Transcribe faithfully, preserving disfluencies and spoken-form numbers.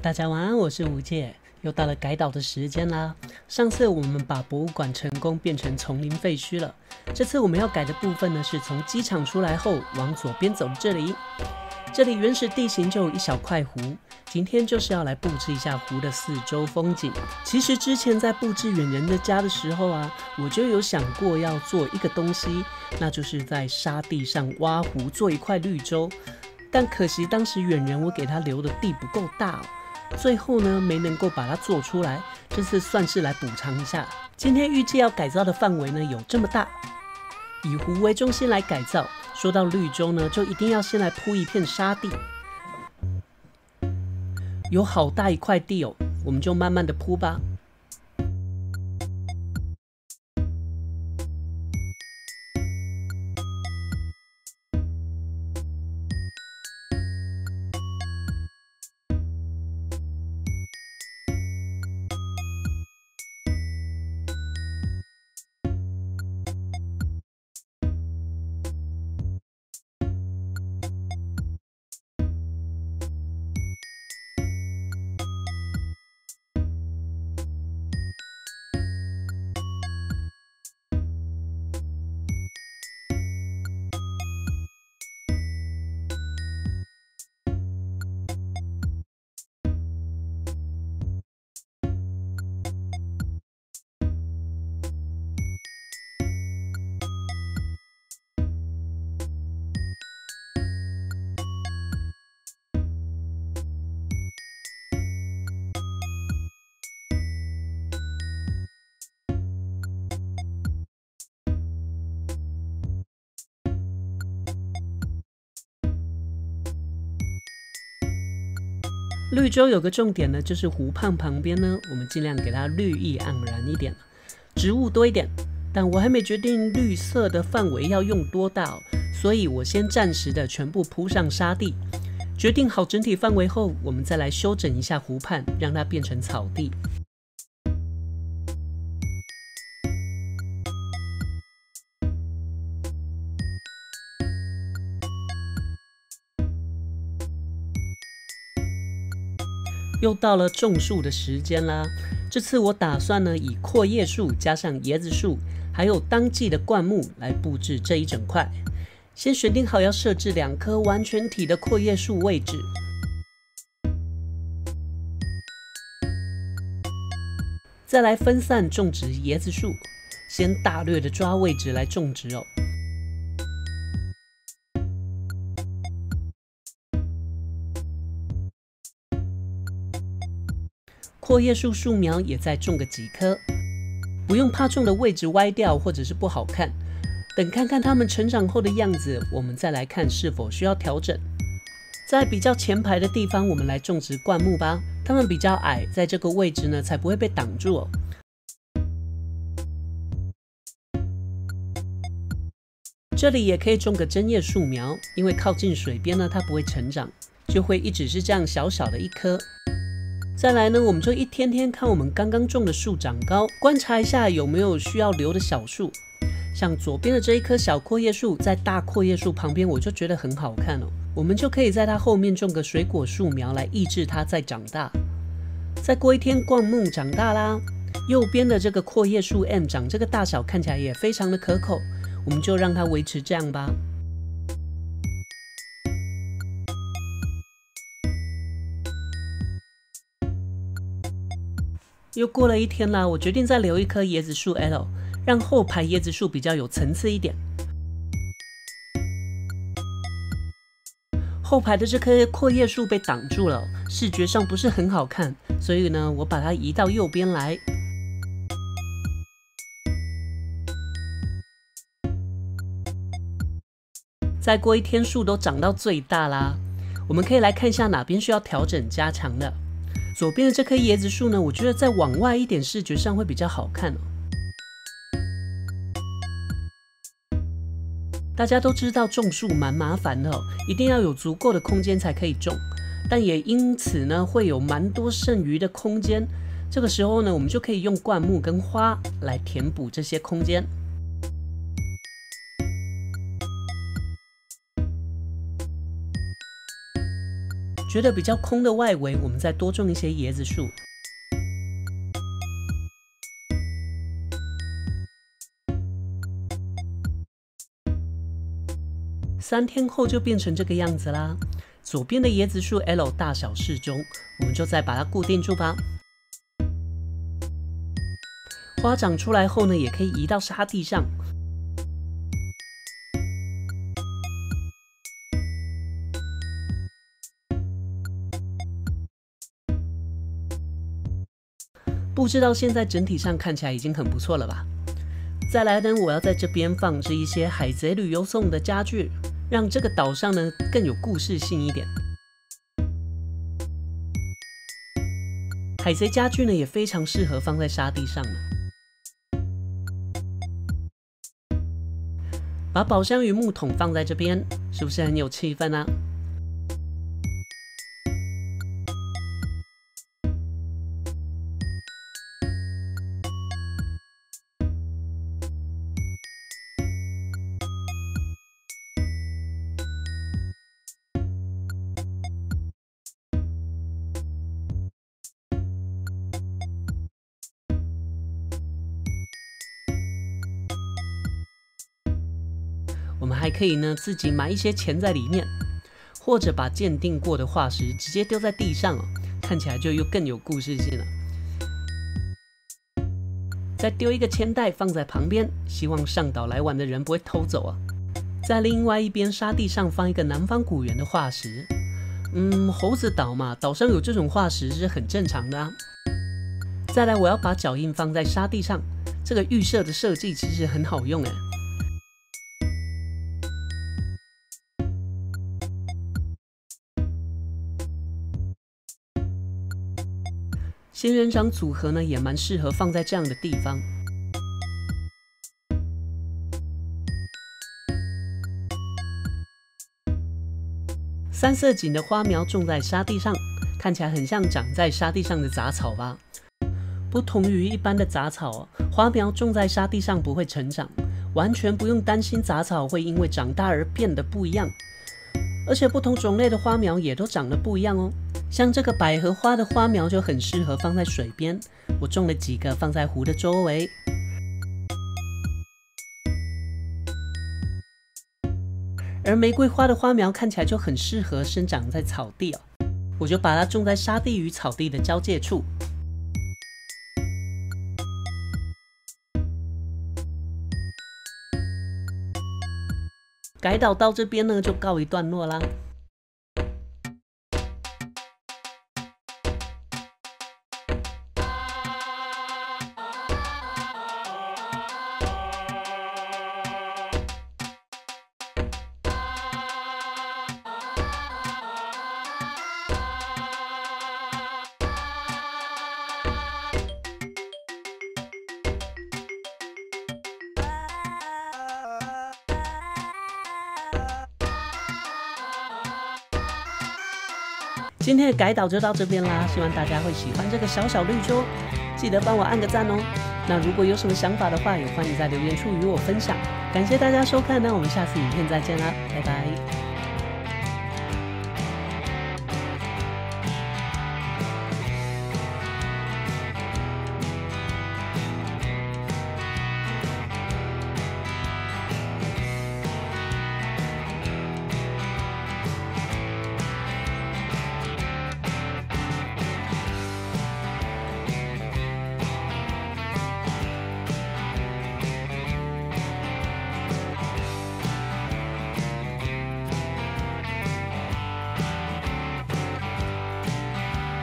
大家晚安，我是吴界，又到了改岛的时间啦。上次我们把博物馆成功变成丛林废墟了，这次我们要改的部分呢，是从机场出来后往左边走的这里。这里原始地形就有一小块湖，今天就是要来布置一下湖的四周风景。其实之前在布置远人的家的时候啊，我就有想过要做一个东西，那就是在沙地上挖湖做一块绿洲。但可惜当时远人我给他留的地不够大哦，最后呢没能够把它做出来，这次算是来补偿一下。今天预计要改造的范围呢有这么大，以湖为中心来改造。说到绿洲呢，就一定要先来铺一片沙地，有好大一块地哦，我们就慢慢的铺吧。绿洲有个重点呢，就是湖畔旁边呢，我们尽量给它绿意盎然一点，植物多一点。但我还没决定绿色的范围要用多大哦，所以我先暂时的全部铺上沙地。决定好整体范围后，我们再来修整一下湖畔，让它变成草地。又到了种树的时间啦，这次我打算呢以阔叶树加上椰子树，还有当季的灌木来布置这一整块。先选定好要设置两棵完全体的阔叶树位置，再来分散种植椰子树，先大略的抓位置来种植哦。阔叶树树苗也再种个几棵，不用怕种的位置歪掉或者是不好看。等看看它们成长后的样子，我们再来看是否需要调整。在比较前排的地方，我们来种植灌木吧。它们比较矮，在这个位置呢才不会被挡住哦。这里也可以种个针叶树苗，因为靠近水边呢，它不会成长，就会一直是这样小小的一棵。再来呢，我们就一天天看我们刚刚种的树长高，观察一下有没有需要留的小树。像左边的这一棵小阔叶树，在大阔叶树旁边，我就觉得很好看哦。我们就可以在它后面种个水果树苗来抑制它再长大。再过一天，灌木长大啦，右边的这个阔叶树 M 长这个大小看起来也非常的可口，我们就让它维持这样吧。又过了一天啦，我决定再留一棵椰子树 L， 让后排椰子树比较有层次一点。后排的这棵阔叶树被挡住了，视觉上不是很好看，所以呢，我把它移到右边来。再过一天，树都长到最大啦，我们可以来看一下哪边需要调整加强的。左边的这棵椰子树呢，我觉得再往外一点，视觉上会比较好看哦。大家都知道种树蛮麻烦的哦，一定要有足够的空间才可以种，但也因此呢，会有蛮多剩余的空间。这个时候呢，我们就可以用灌木跟花来填补这些空间。 觉得比较空的外围，我们再多种一些椰子树。三天后就变成这个样子啦。左边的椰子树 L 大小适中，我们就再把它固定住吧。花长出来后呢，也可以移到沙地上。布置到现在，整体上看起来已经很不错了吧？再来呢，我要在这边放置一些海贼旅游送的家具，让这个岛上呢更有故事性一点。海贼家具呢也非常适合放在沙地上呢。把宝箱鱼木桶放在这边，是不是很有气氛啊？我们还可以呢自己买一些钱在里面，或者把鉴定过的化石直接丢在地上哦，看起来就又更有故事性了。再丢一个铅袋放在旁边，希望上岛来玩的人不会偷走啊。在另外一边沙地上放一个南方古猿的化石，嗯，猴子岛嘛，岛上有这种化石是很正常的啊。再来，我要把脚印放在沙地上，这个预设的设计其实很好用哎。仙人掌组合呢，也蛮适合放在这样的地方。三色堇的花苗种在沙地上，看起来很像长在沙地上的杂草吧？不同于一般的杂草，花苗种在沙地上不会成长，完全不用担心杂草会因为长大而变得不一样。而且不同种类的花苗也都长得不一样哦。像这个百合花的花苗就很适合放在水边，我种了几个放在湖的周围。而玫瑰花的花苗看起来就很适合生长在草地哦，我就把它种在沙地与草地的交界处。改岛到这边呢就告一段落啦。今天的改岛就到这边啦，希望大家会喜欢这个小小绿洲，记得帮我按个赞哦。那如果有什么想法的话，也欢迎在留言处与我分享。感谢大家收看，那我们下次影片再见啦，拜拜。